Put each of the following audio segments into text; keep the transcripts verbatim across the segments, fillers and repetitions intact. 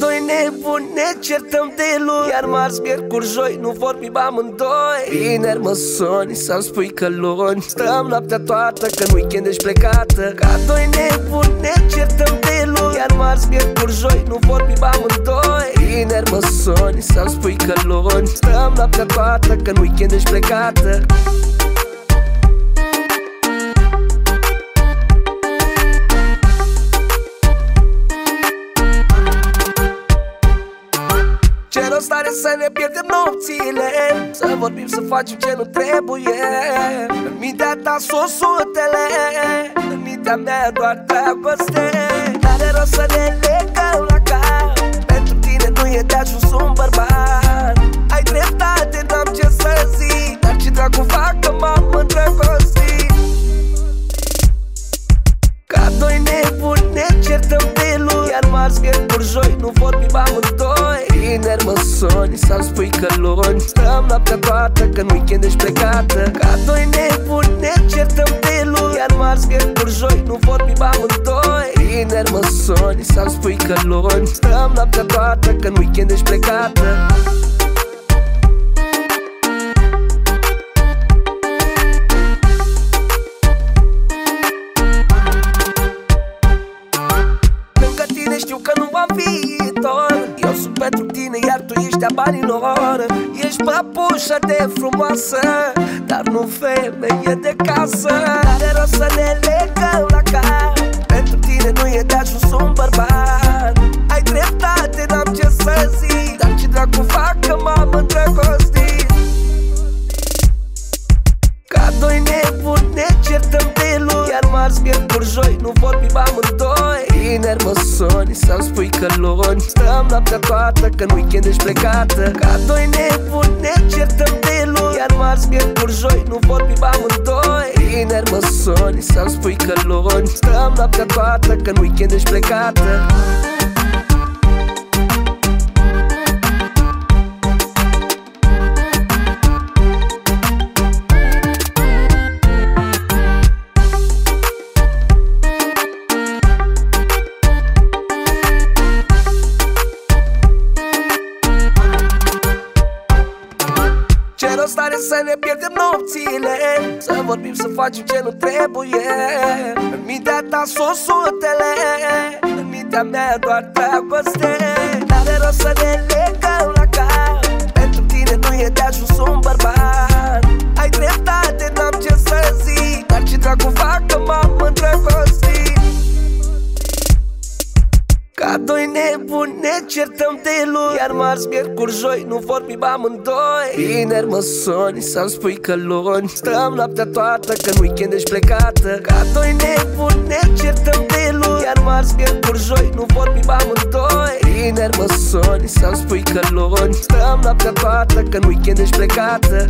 doi nebuni ne certăm de luni, iar marți, miercuri, joi nu vorbim amândoi. Vineri mă suni să-mi spui că luni stăm noaptea toată, că în weekend ești plecată. Ca doi nebuni ne certăm de luni, iar marți, miercuri, joi nu vorbim amândoi. Vineri mă suni să-mi spui că luni stăm noaptea toată, că în weekend ești plecată. Ce rost are să ne pierdem nopțile, să vorbim, să facem ce nu trebuie. În mintea ta sunt sutele, în mintea mea doar dragoste. N-are rost să ne legăm la cap, pentru tine nu e de ajuns un bărbat. Ai dreptate, n-am ce să zic, dar ce dracu fac că m-am îndrăgostit. Ca doi nebuni ne certăm de luni, iar marți, miercuri, joi nu vorbim amândoi. Vineri mă suni să-mi spui că luni stăm noaptea toată, că în weekend ești plecată. Ca doi nebuni ne certăm de luni, iar marți, miercuri, joi nu vorbim amândoi. Vineri mă suni să-mi spui că luni stăm noaptea toată, că în weekend ești plecată. Știu că nu am viitor, eu sunt pentru tine, iar tu ești a banilor. Ești păpușă de frumoasă, dar nu femeie de casă. N-are rost să ne legăm la cap, pentru tine nu e de ajuns un bărbat. Ai dreptate, n-am ce să zic, dar ce dracu fac că m-am îndrăgostit. Ca doi nebuni ne certăm de luni, iar marți, miercuri, joi nu vorbim amândoi. Vineri mă suni să-mi spui că luni stăm noaptea toată, că în weekend ești plecată. Ca doi nebuni ne certăm de luni, iar marți, miercuri, joi nu vorbim amândoi. Vineri mă suni să-mi spui că luni stăm noaptea toată, că în weekend ești plecată. Ce rost are să ne pierdem nopțile, să vorbim, să facem ce nu trebuie. În mintea ta sunt sutele, în mintea mea doar dragoste. N-are rost să ne legăm la cap, pentru tine nu e de ajuns un bărbat. Ai dreptate, n-am ce să zic, dar ce dracu fac că m-am îndrăgostit. Ca doi nebuni ne certăm de luni, iar marți, miercuri, joi nu vorbim amândoi. Vineri mă suni să-mi spui că luni stăm noaptea toată, că în weekend ești plecată. Ca doi nebuni ne certăm de luni, iar marți, miercuri, joi nu vorbim amândoi. Vineri mă suni să-mi spui că luni stăm noaptea toată, că în weekend ești plecată.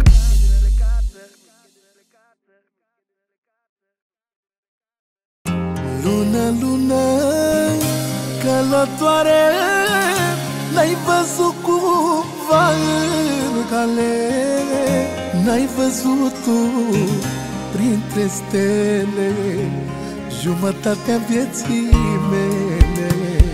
Lună, lună călătoare, n-ai văzut cumva în cale, n-ai văzut tu printre stele jumătatea vieții mele.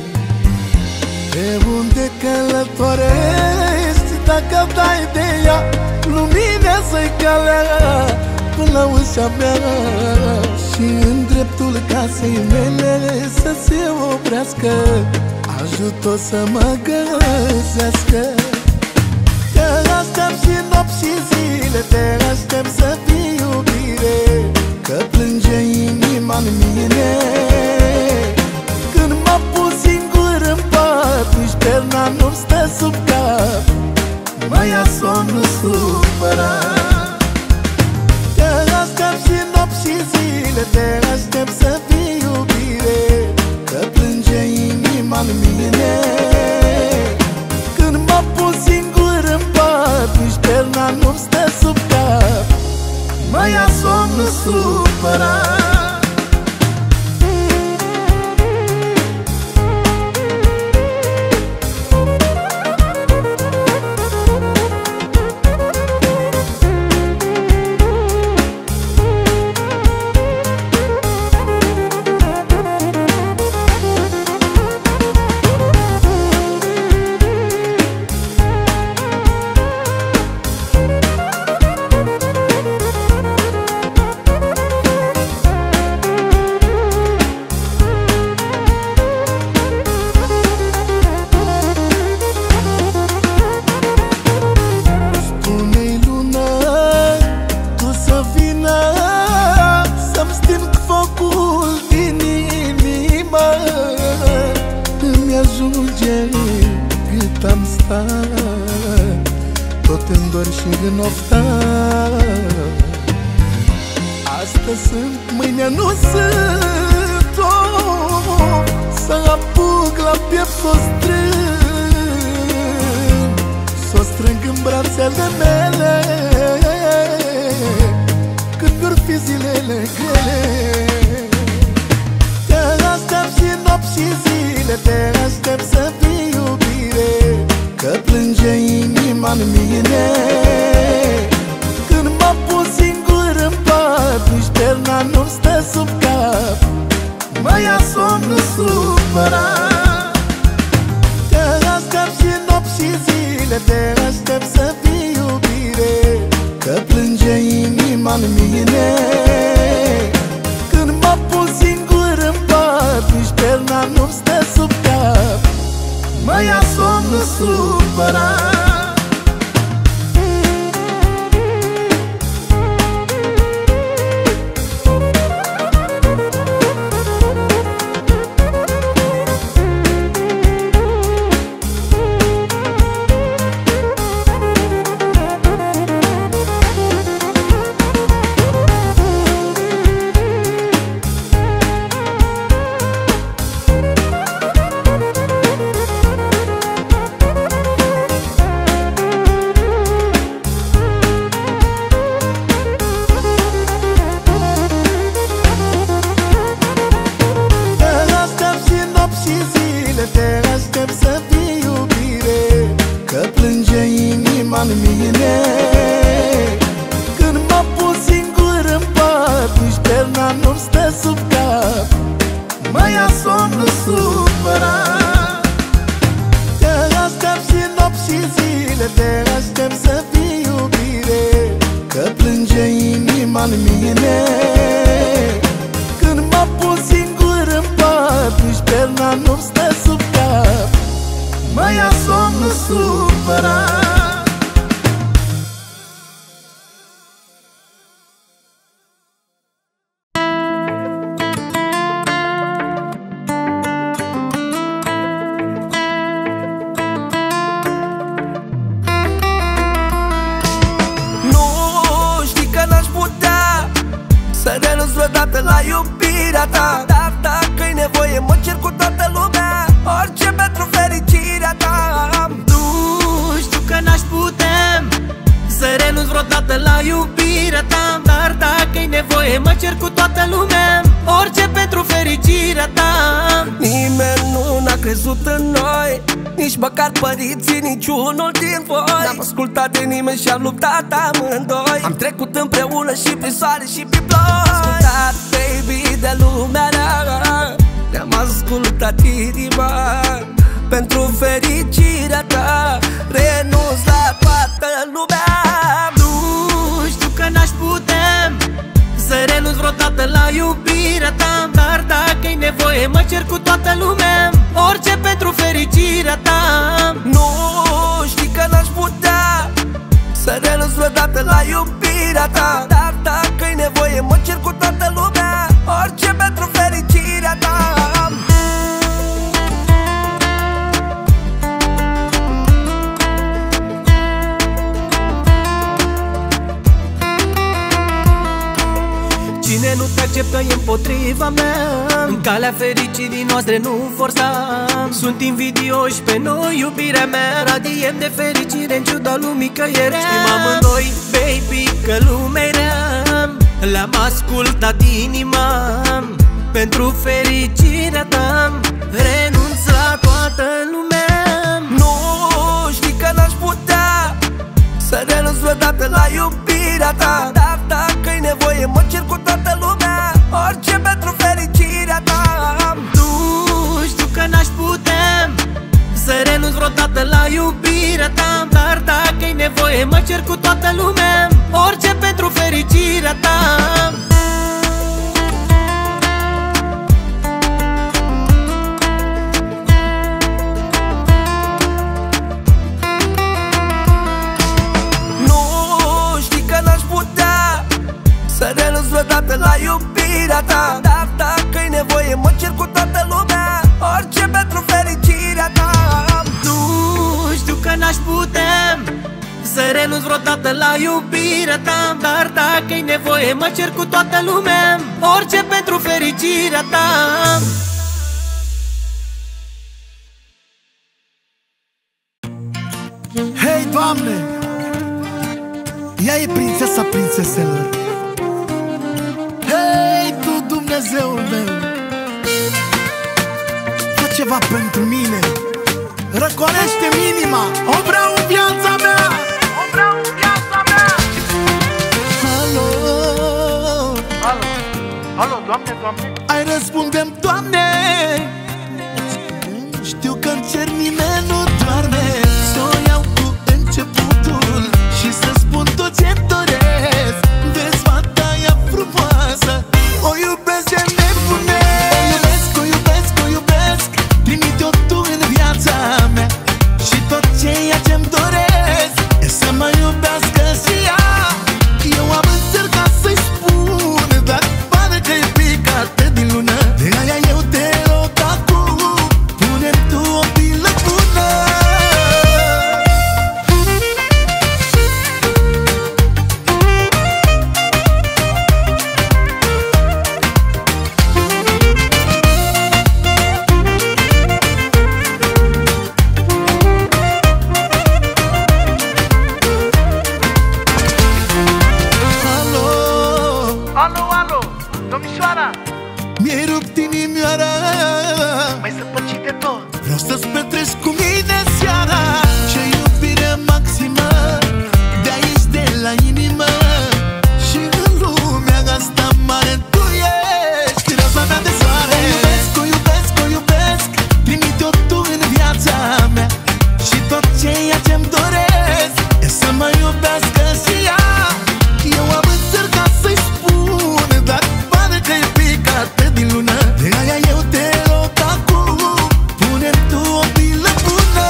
De unde călătorești, dacă dai de ea, luminează-i calea până la ușa mea. Și în dreptul casei mele să se oprească, ajută-o să mă găsească. Te aștept și nopți și zile, te aștept să fii iubire, că plânge inima-n mine. Când m-am pus singur în pat, nici perna nu-mi stă sub cap, mă ia somnul supărat. Te aștept și nopți și zile, te aștept să fii iubire, că plânge inima-n mine. Când m-am pus singur în pat, nici perna nu-mi stă sub cap, mă ia somnul supărat. ajunge cât am stat, tot în dor și în oftat. Astăzi sunt, mâine nu sunt, oh, să apuc la piept s-o strâng, s-o strâng în brațele mele, când vor fi zilele grele. Te aștept și nopți și zile, te aștept să fii iubire, că plânge inima-n mine când mă pun singur în pat, nici perna nu-mi stă sub cap, mă ia somnul supărat. Te aștept și nopți și zile, te aștept să fii iubire, că plânge inima-n mine când mă pun singur în pat, nici perna nu-mi stă sub cap, mă ia somnul supărat. În mine când mă pun singur în pat, nici perna nu-mi stă sub cap, mă ia somnul supărat. Te aștept și nopți și zile, te aștept să fii iubire, că plânge inima-n mine când mă pun singur în pat, nici perna nu-mi stă sub cap, mă ia somnul supărat. La iubirea ta, dar dacă-i nevoie mă cer cu toată lumea, orice pentru fericirea ta. Nu știu că n-aș putea să renunț vreodată la iubirea ta, dar dacă-i nevoie mă cer cu toată lumea, orice pentru fericirea ta. Nimeni nu n-a crezut în noi, nici măcar părinții, niciunul din voi. N-am ascultat de nimeni și am luptat amândoi, am trecut împreună și prin soare și prin ploi. Ascultat, baby, de lumea rea, ne-am ascultat inima pentru fericirea ta, renunț la toată lumea. Nu știu că n-aș putea să renunț vreodată la iubirea ta, dar dacă-i nevoie mă cer cu toată lumea, orice pentru fericirea ta. Nu știi că n-aș putea să renunț vreodată la iubirea ta, dar dacă-i nevoie mă cer cu toată lumea, orice pentru fericirea ta. Cine nu te acceptă e împotriva mea, în calea fericirii noastre nu forța. Sunt invidioși pe noi, iubirea mea, radiem de fericire în ciuda lumii că e rea. Știm amândoi, baby, că lumea-i rea, le-am ascultat inima pentru fericirea ta, renunț la toată lumea. Nu știi că n-aș putea să renunț vreodată la iubirea ta, dar dacă-i nevoie mă cer cu toată lumea, orice pentru fericirea ta. Nu știu că n-aș putea să renunț vreodată la iubirea ta, dar dacă-i nevoie mă cer cu toată lumea, orice pentru fericirea ta. Să renunț vreodată la iubirea ta, dar dacă-i nevoie mă cer cu toată lumea, orice pentru fericirea ta. renunț vreodată la iubirea ta, dar dacă-i nevoie mă cer cu toată lumea, orice pentru fericirea ta. Hei, Doamne, ea e prințesa prințeselor. Hei, Tu, Dumnezeul meu, fă ceva pentru mine, răcorește-mi inima, o vreau în viața mea, o vreau în viața mea. Alo, alo, alo, Doamne, Doamne. Ai răspundem, Doamne. Știu că-n cer nimeni nu doarme, să o iau cu începutul și să spun tot ce-mi doresc. Vezi fata ea frumoasă, o iubesc de nebune. O iubesc, o iubesc, o iubesc, trimite-o Tu în viața mea. Și tot ceea ce-mi doresc e să mă iubească și ea. Eu am încercat să-i spun, dar pare că e picată din lună. De aia eu te rog acum, pune-mi Tu o pilă bună. Alo, alo, domnișoara, Mi-ai rupt inimioara, mai săpăcit de tot. vreau să-ți petreci cu mine seara. Ce iubire maximă, de aici de la inimă. Și în lumea asta mare Tu ești raza mea de soare. O iubesc, o iubesc, o iubesc, trimite-o Tu în viața mea. Și tot ceea ce-mi doresc e să mă iubească și ea. Eu am încercat să-i spun, dar pare că e picată din lună. De aia eu te rog acum, pune-mi Tu o pilă bună.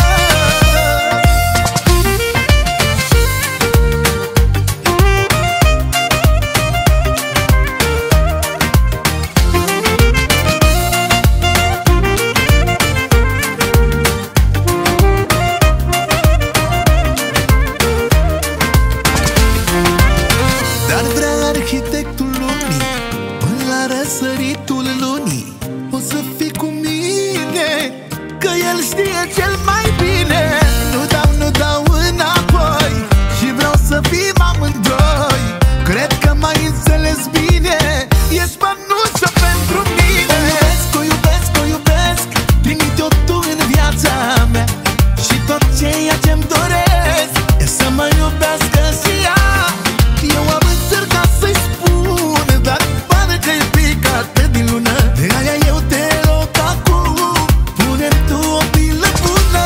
Dar vrea arhitectul lumii, până la răsăritul lunii, o să fii cu mine, că el știe cel mai bine. Nu dau, nu dau înapoi și vreau să fim amândoi. Cred că m-ai înțeles bine, ești mănuță pentru mine. O iubesc, o iubesc, o iubesc, trimite-o Tu în viața mea. Și tot ceea ce-mi doresc e să mă iubească și ea. Eu am încercat să-i spun, dar pare că e picată din lună. De aia eu te rog acum, pune-mi Tu o pilă bună.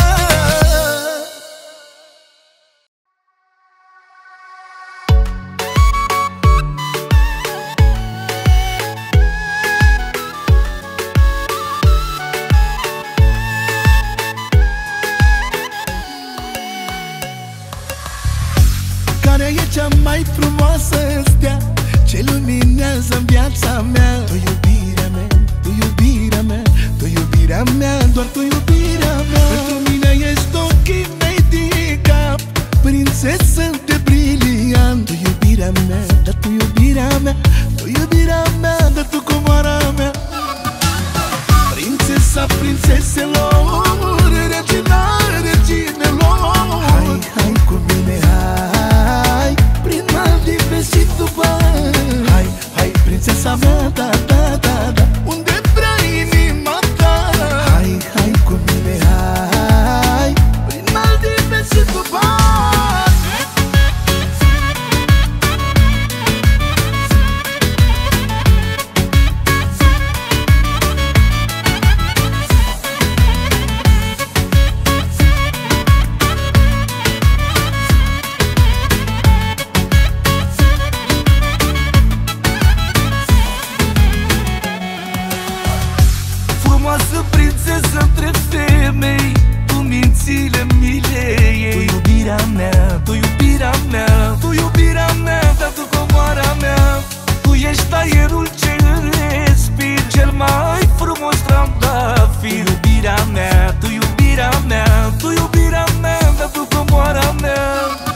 Care e cea mai frumoasă stea ce luminează viața mea? Tu iubirea mea, Tu iubirea mea, Tu iubirea mea, doar Tu iubirea mea. Pentru mine ești ochii mei din cap, prințesă de briliant. Tu iubirea mea, dar Tu iubirea mea, Tu iubirea mea, dar Tu comoara mea. Prințesa prințeselor, regina reginelor. Hai, hai cu mine, hai, prin Maldive și Dubai. Hai, hai, prințesa mea, da, da, da, da, unde vrea inima ta. Hai, hai cu mine, hai, prin Maldive și Dubai. Frumoasă prințesă între femei, Tu mințile milei. Tu iubirea mea, Tu iubirea mea, Tu iubirea mea, dar Tu comoara mea. Tu ești aerul ce respir, cel mai frumos trandafir. Tu iubirea mea, Tu iubirea mea, Tu iubirea mea, dar Tu comoara mea.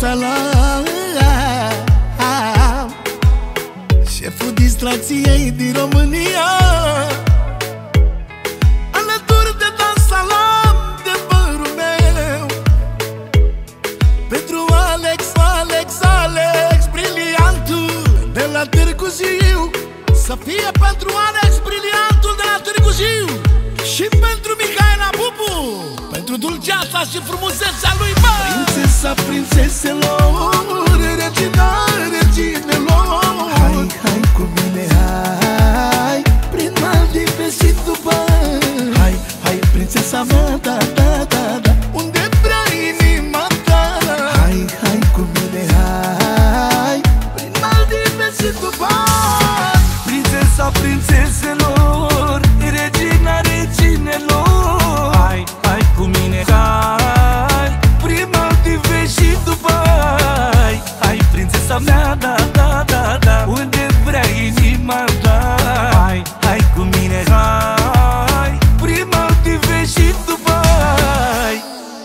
Salam, șeful distracției din România, alături de Dan Salam, de părul meu. Pentru Alex, Alex, Alex, briliantul de la Târgu Jiu. Să fie pentru Alex, briliantul de la Târgu Jiu. Și pentru Mihaela Bubu, pentru dulceața și frumusețea lui, bă! Prințesa prințeselor, regina reginelor. Hai, hai cu mine, hai, prin Maldive și Dubai. Hai, hai, prințesa mea, da, da, da, da, unde vrea inima ta. Hai, hai cu mine, hai, prin Maldive și Dubai. Prințesa prințeselor, regina reginelor. Hai, hai cu mine, hai, prin Maldive și Dubai. Hai, prințesa mea, da, da, da, da, unde vrea inima ta. Hai, hai cu mine, hai, prin Maldive și Dubai.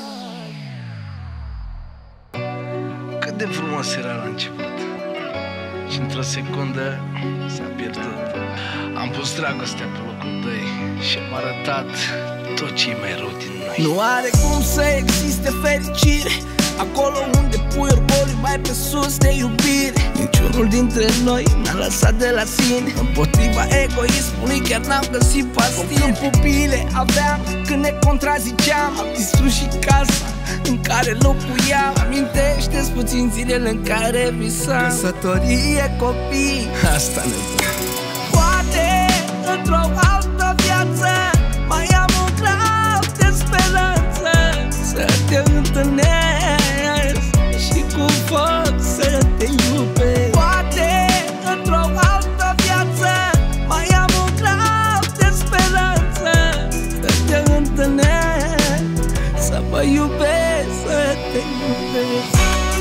Cât de frumos era la început și într-o secundă s-a pierdut. Am pus dragostea pe locul doi și am arătat tot ce e mai rău din noi. Nu are cum să existe fericire acolo unde pui orgoliu mai pe sus de iubire. Niciunul dintre noi n-a lăsat de la sine, împotriva egoismului chiar n-am găsit pastile. În pupile aveam când ne contraziceam, am distrus și casa în care locuiam. Amintește-ți puțin zilele în care visam căsătorie, copii, asta ne dă. Poate într-o altă viață mai am un clau de speranță, să te întâlnesc și cu foc să te iubesc. Poate într-o altă viață mai am un clau de speranță, să te întâlnesc, să mă iubesc, să te iubesc.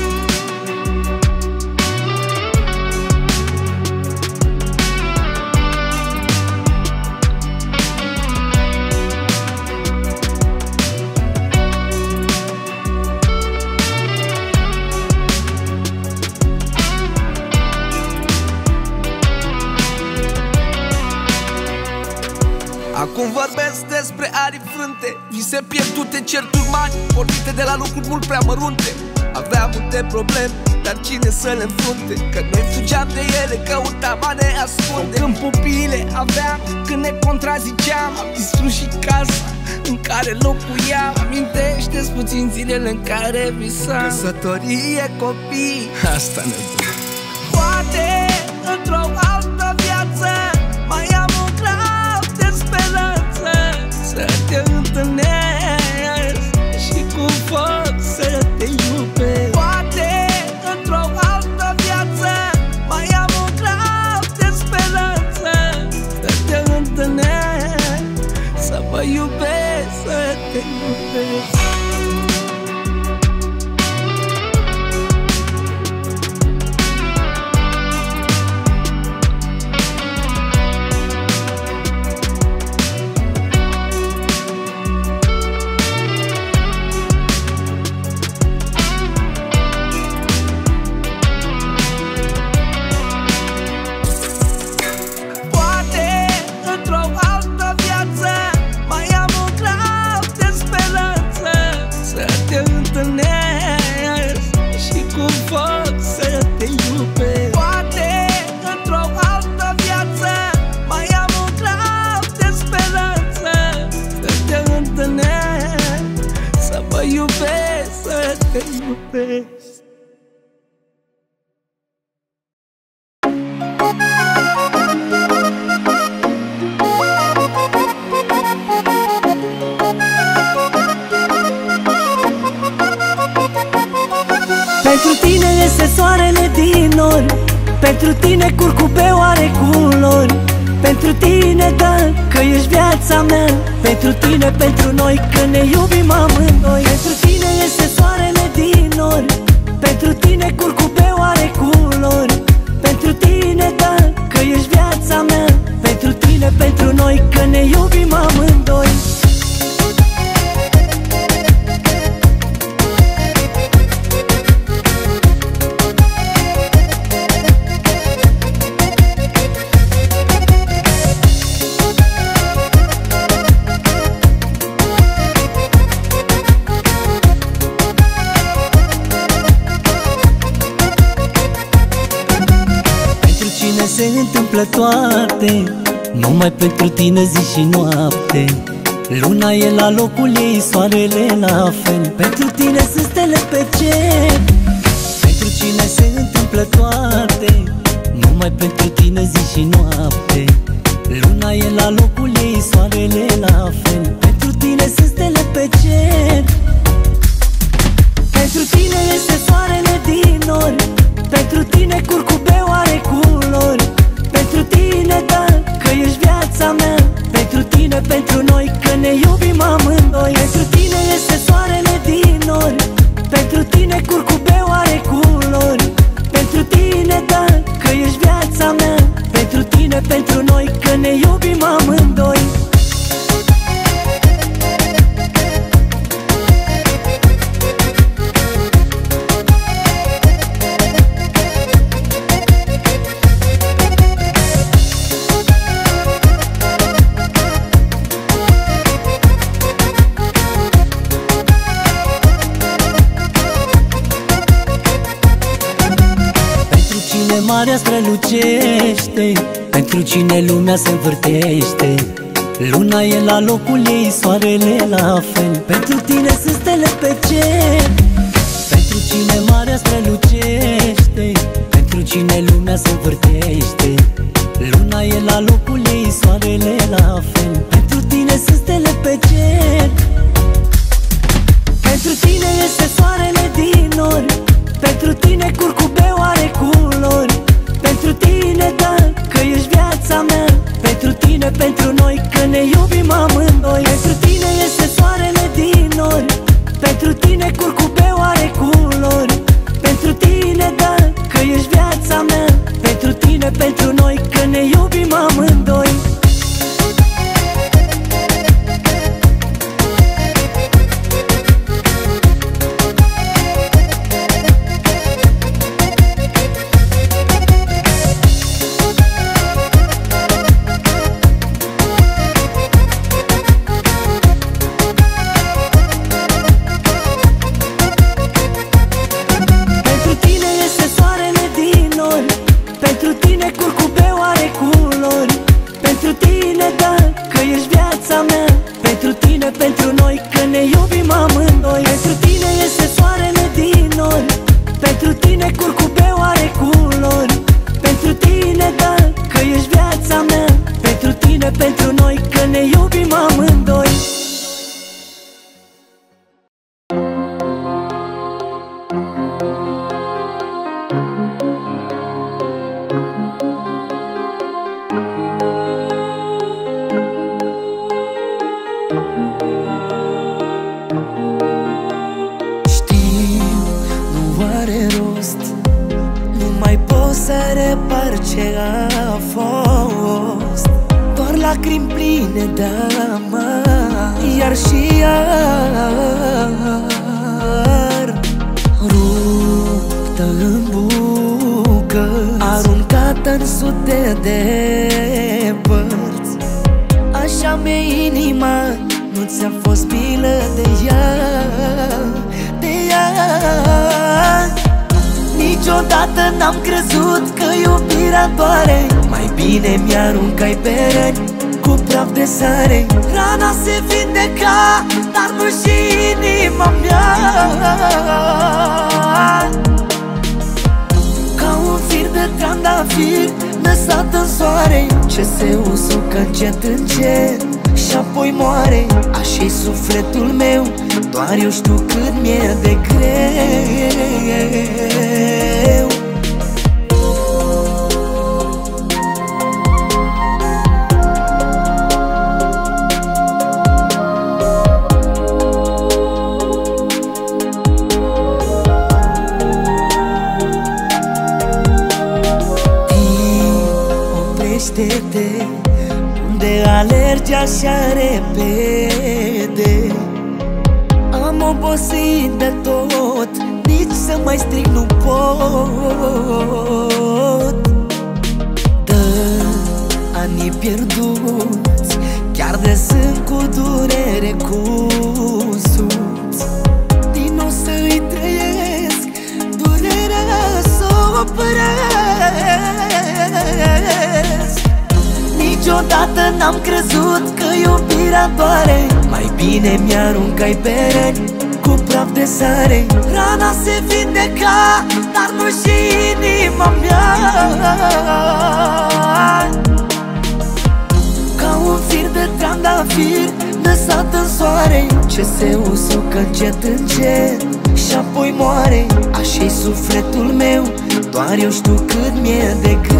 Acum vorbesc despre arii frânte, vise pierdute, certuri mari, pornite de la lucruri mult prea mărunte. Aveam multe probleme, dar cine să le înfrunte? Că noi fugeam de ele, căutam a ne ascunde. Când pupile aveam, când ne contraziceam, am distrus și casa în care locuiam. Amintește-ți puțin zilele în care visam căsătorie, copii, asta ne dă. Poate într-o altă viață mai am un clau de speranță, să te întâlnesc și cu foc să te iubesc. Poate într-o altă viață mai am un clau de speranță, să te întâlnesc, să mă iubesc, să te iubesc. Pentru tine este soarele din nori, pentru tine curcubeu are culori, pentru tine, da, că ești viața mea, pentru tine, pentru noi, că ne iubim amândoi. Pentru tine este soarele din nori, pentru tine curcubeu are culori, pentru tine, da, că ești viața mea, pentru tine, pentru noi, că ne iubim amândoi. se întâmplă toate, numai pentru tine zi și noapte. Luna e la locul ei, soarele la fel. Pentru tine sunt stele pe cer. Pentru cine se întâmplă toate, numai pentru tine zi și noapte. Luna e la locul ei, soarele la fel. Pentru tine sunt stele pe cer. Pentru tine este soarele din nori, pentru tine curcubeu are culori. Pentru tine, da, că ești viața mea. Pentru tine, pentru noi, că ne iubim amândoi. Pentru tine este soarele din nori, pentru tine curcubeu are culori. Pentru tine, da, că ești viața mea. Pentru tine, pentru noi, că ne iubim amândoi. Marea strălucește, pentru cine lumea se învârtește. Luna e la locul ei, soarele la fel. Pentru tine sunt stele pe cer. Pentru cine marea strălucește, pentru cine lumea se învârtește. Luna e la locul ei, soarele la fel. Pentru tine sunt stele pe cer. Pentru tine este soarele din nori, pentru tine curcubeu are culori. Pentru tine, da, că ești viața mea. Pentru tine, pentru noi, că ne iubim amândoi. Pentru tine este soarele din nori, pentru tine curcubeu are culori. Pentru tine, da, că ești viața mea. Pentru tine, pentru noi, că ne iubim amândoi. Pentru noi, că ne iubim amândoi. Pentru tine este soarele din nori, pentru tine curcubeu are culori. Pentru tine, da, că ești viața mea. Pentru tine, pentru noi, că ne iubim amândoi. Ce a fost doar lacrimi pline de amar, iar și iar ruptă în bucăți, aruncată în sute de părți. Așa mi-e inima, nu ți-a fost milă de ea, de ea. Niciodată n-am crezut că iubirea doare. Mai bine mi-aruncai pe răni cu praf de sare. Rana se vindeca, dar nu și inima mea. Ca un fir de trandafir lăsat în soare, ce se usucă încet încet și apoi moare. Așa-i sufletul meu, doar eu știu cât mi-e de greu. Oprește-te, unde alergi așa repede. Am obosit de tot, nici să mai strig nu pot. Dă anii pierduți, chiar de sunt cu durere cusuți. Din nou să-i trăiesc, durerea s-o păresc. Niciodată n-am crezut că iubirea doare. Mai bine mi-aruncai pe răni cu praf de sare. Rana se vindeca, dar nu și inima mea. Ca un fir de trandafir lăsat în soare, ce se usucă încet, încet și apoi moare. Așa-i sufletul meu, doar eu știu cât mi-e de greu.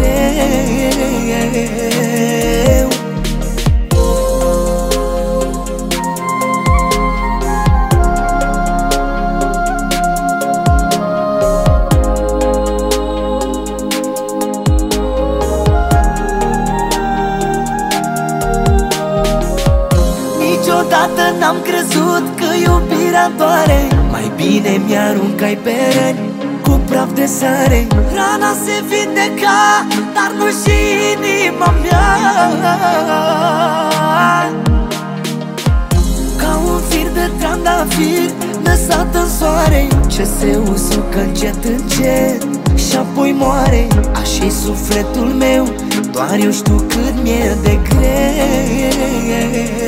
Niciodată n-am crezut că iubirea doare. Mai bine mi-aruncai pe răni cu praf de sare. Rana se vindeca, dar nu și inima mea. Ca un fir de trandafir lăsat în soare, ce se usucă încet, încet și apoi moare. Așa-i sufletul meu, doar eu știu cât mi-e de greu.